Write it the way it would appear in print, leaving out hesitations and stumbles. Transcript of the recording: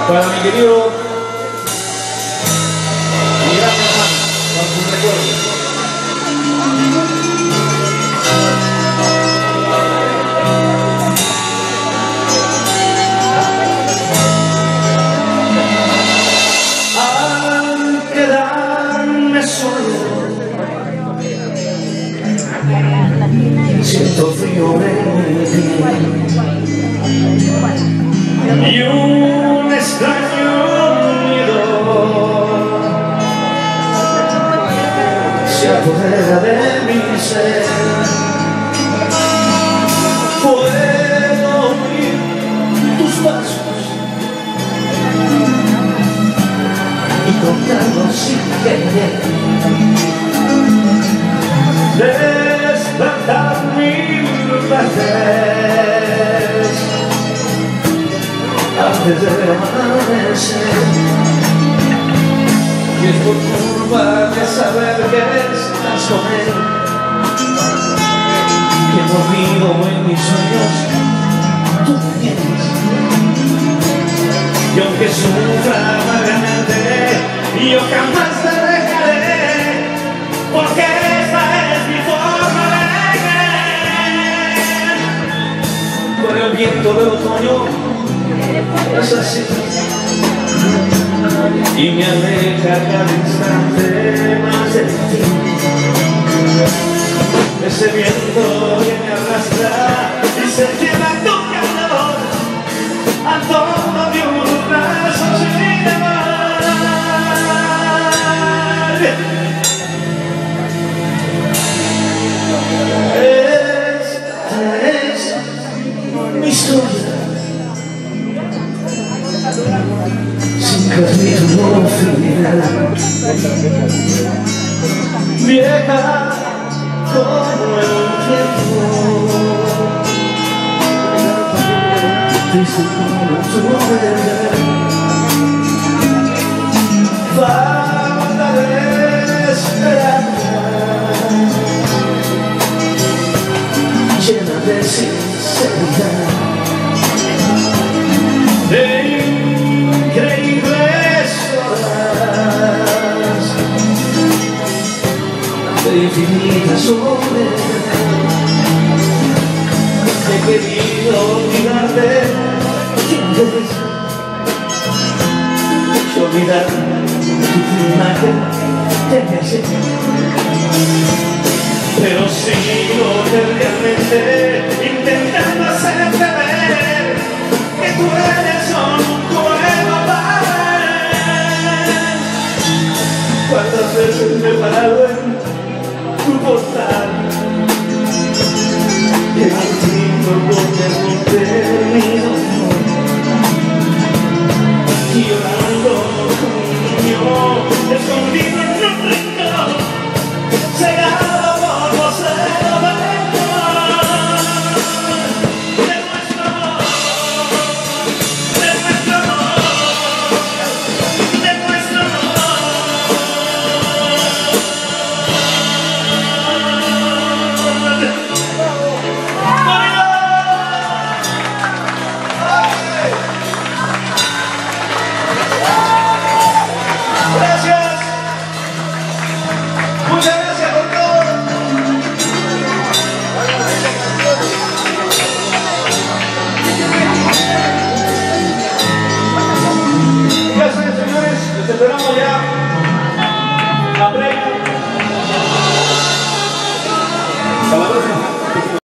Para mi querido mi gran hermano, con sus recuerdos. Al quedarme solo, siento frío en mi piel y un extraño miedo se apodera de mi ser. Puedo oír tus pasos y contarlos sin querer, despertar mil veces antes de amanecer. Y es por culpa de saber que estás con él que dormido en mis sueños tú me tienes. Y aunque sufra amargamente, yo jamás te dejaré, porque esta es mi forma de querer. Por el viento del otoño es así, y me aleja cada instante más de ti. Ese viento que me arrastra y se lleva tu calor a todo de unos brazos sin amar. Esta es mi historia, sin capítulo final, vieja como el tiempo, triste como tu verdad, falta de esperanza, llena de sinceridad, de increíbles horas, de infinita soledad. He querido olvidarte sin vez, y olvidar tu imagen de ese. Pero sigo realmente intentando hacerte ver que tú eres un juego para él. ¿Cuántas veces me he parado en tu portal y contigo por termino y llorando como un niño escondido en un rincón, cegado por los elementos de nuestro amor, de nuestro amor, de nuestro amor. Gracias, muchas gracias por todo. Gracias, señores, les esperamos ya a